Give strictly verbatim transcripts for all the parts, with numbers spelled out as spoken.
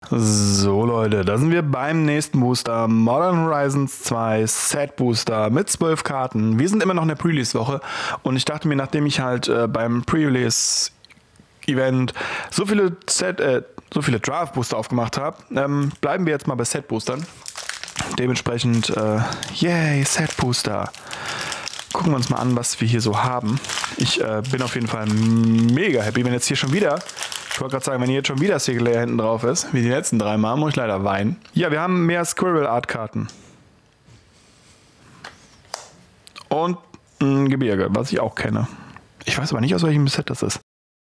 So Leute, da sind wir beim nächsten Booster, Modern Horizons zwei Set Booster mit zwölf Karten. Wir sind immer noch in der Pre-Release-Woche und ich dachte mir, nachdem ich halt äh, beim Pre-Release-Event so viele Set, äh, so viele Draft-Booster aufgemacht habe, ähm, bleiben wir jetzt mal bei Set-Boostern. Dementsprechend, äh, yay, Set-Booster. Gucken wir uns mal an, was wir hier so haben. Ich äh, bin auf jeden Fall mega happy, wenn jetzt hier schon wieder... Ich wollte gerade sagen, wenn hier jetzt schon wieder Sigelayer hinten drauf ist, wie die letzten drei Mal, muss ich leider weinen. Ja, wir haben mehr Squirrel-Art-Karten. Und ein Gebirge, was ich auch kenne. Ich weiß aber nicht, aus welchem Set das ist.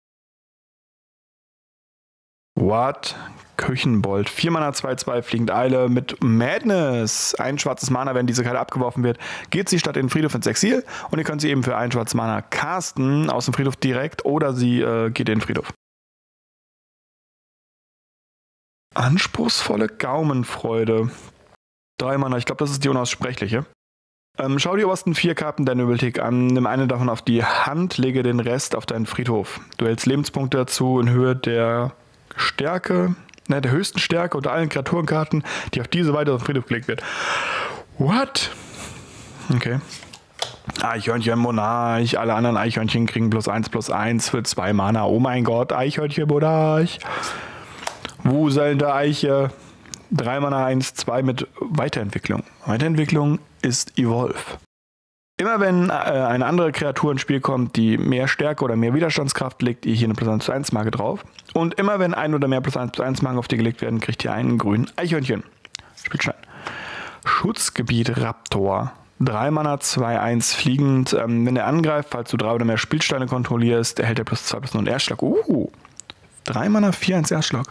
What? Küchenbold. vier Mana, zwei zwei, fliegend Eile mit Madness. Ein schwarzes Mana, wenn diese Karte abgeworfen wird, geht sie statt in den Friedhof ins Exil. Und ihr könnt sie eben für ein schwarzes Mana casten, aus dem Friedhof direkt, oder sie äh, geht in den Friedhof. Anspruchsvolle Gaumenfreude. Drei Mana, ich glaube, das ist die unaussprechliche. Ähm, schau die obersten vier Karten deiner Bibliothek an, nimm eine davon auf die Hand, lege den Rest auf deinen Friedhof. Du hältst Lebenspunkte dazu in Höhe der Stärke, ne, der höchsten Stärke unter allen Kreaturenkarten, die auf diese Weise auf den Friedhof gelegt wird. What? Okay. Eichhörnchen, Monarch, alle anderen Eichhörnchen kriegen plus eins plus eins für zwei Mana. Oh mein Gott, Eichhörnchen, Monarch. Wuselnde Eiche, drei Mana, eins, zwei mit Weiterentwicklung. Weiterentwicklung ist Evolve. Immer wenn äh, eine andere Kreatur ins Spiel kommt, die mehr Stärke oder mehr Widerstandskraft, legt ihr hier eine plus eins plus eins Marke drauf. Und immer wenn ein oder mehr plus eins plus eins Marken auf die gelegt werden, kriegt ihr einen grünen Eichhörnchen. Spielstein. Schutzgebiet Raptor. drei Mana, zwei eins fliegend. Ähm, wenn er angreift, falls du drei oder mehr Spielsteine kontrollierst, erhält er plus zwei plus null Erstschlag. Uh, drei Mana, vier eins Erstschlag.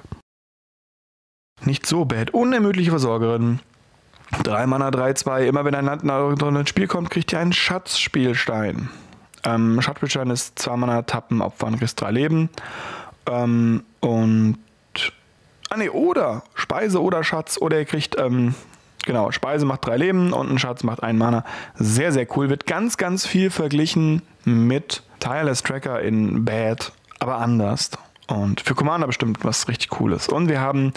Nicht so bad. Unermüdliche Versorgerin. drei Mana, drei zwei. Immer wenn ein Land ins Spiel kommt, kriegt ihr einen Schatzspielstein. Ähm, Schatzspielstein ist zwei Mana, tappen, opfern, kriegst drei Leben. Ähm, und. Ah ne, oder Speise oder Schatz. Oder ihr kriegt, ähm, genau, Speise macht drei Leben und ein Schatz macht ein Mana. Sehr, sehr cool. Wird ganz, ganz viel verglichen mit Tireless Tracker in Bad, aber anders. Und für Commander bestimmt was richtig Cooles. Und wir haben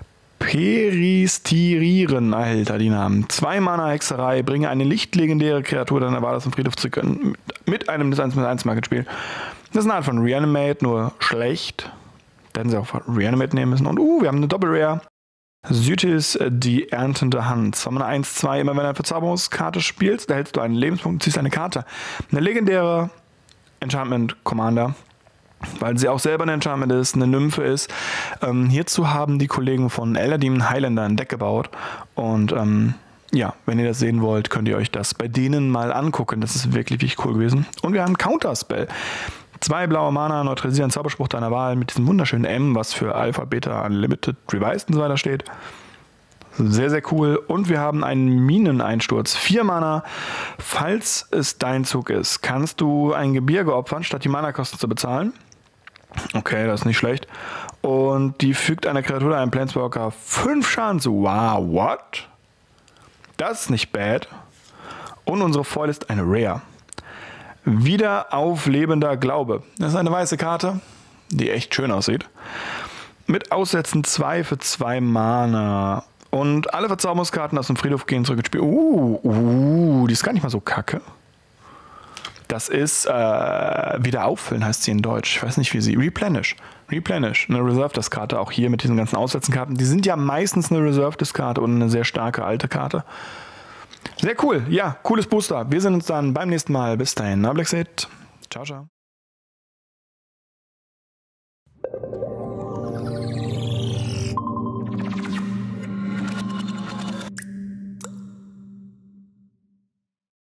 Peristirieren, Alter, die Namen. Zwei Mana Hexerei, bringe eine lichtlegendäre Kreatur deiner Wahl aus dem Friedhof zurück mit einem eins mit eins Marke spielen. Das ist eine Art von Reanimate, nur schlecht. Da hätten sie auch Reanimate nehmen müssen. Und uh, wir haben eine Doppel-Rare. Sytis, die erntende Hand. Zwei Mana eins zwei, immer wenn du eine Verzauberungskarte spielst, erhältst du einen Lebenspunkt und ziehst eine Karte. Eine legendäre Enchantment Commander. Weil sie auch selber ein Enchantment ist, eine Nymphe ist. Ähm, hierzu haben die Kollegen von Elder Demon Highlander ein Deck gebaut. Und ähm, ja, wenn ihr das sehen wollt, könnt ihr euch das bei denen mal angucken. Das ist wirklich, wirklich cool gewesen. Und wir haben Counterspell. Zwei blaue Mana, neutralisieren Zauberspruch deiner Wahl mit diesem wunderschönen M, was für Alpha, Beta, Unlimited, Revised und so weiter steht. Sehr, sehr cool. Und wir haben einen Mineneinsturz. Vier Mana. Falls es dein Zug ist, kannst du ein Gebirge opfern, statt die Mana-Kosten zu bezahlen. Okay, das ist nicht schlecht. Und die fügt einer Kreatur, einem Planeswalker, fünf Schaden zu. Wow, what? Das ist nicht bad. Und unsere Foil ist eine Rare. Wieder auflebender Glaube. Das ist eine weiße Karte, die echt schön aussieht. Mit Aussetzen zwei für zwei Mana. Und alle Verzauberungskarten aus dem Friedhof gehen zurück ins Spiel. Uh, uh, die ist gar nicht mal so kacke. Das ist äh, wieder auffüllen, heißt sie in Deutsch. Ich weiß nicht, wie sie. Replenish. Replenish. Eine Reserve-Disc-Karte, auch hier mit diesen ganzen Aussetzenkarten. Die sind ja meistens eine Reserve-Disc-Karte und eine sehr starke alte Karte. Sehr cool. Ja, cooles Booster. Wir sehen uns dann beim nächsten Mal. Bis dahin. Na, Black Seed. Ciao, ciao.